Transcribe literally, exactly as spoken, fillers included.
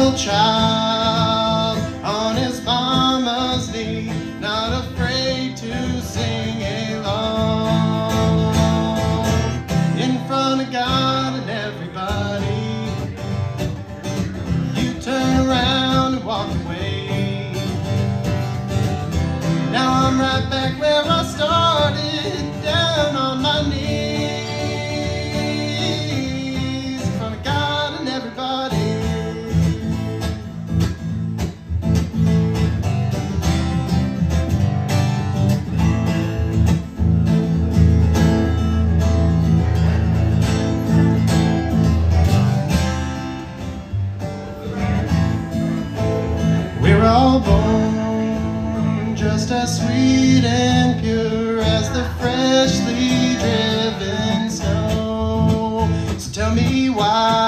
little child on his mama's knee, not afraid to sing along. In front of God and everybody, you turn around and walk away. Now I'm right back where I started, down on my knees, in front of God and everybody. We're all born just as sweet and pure as the freshly driven snow. So tell me why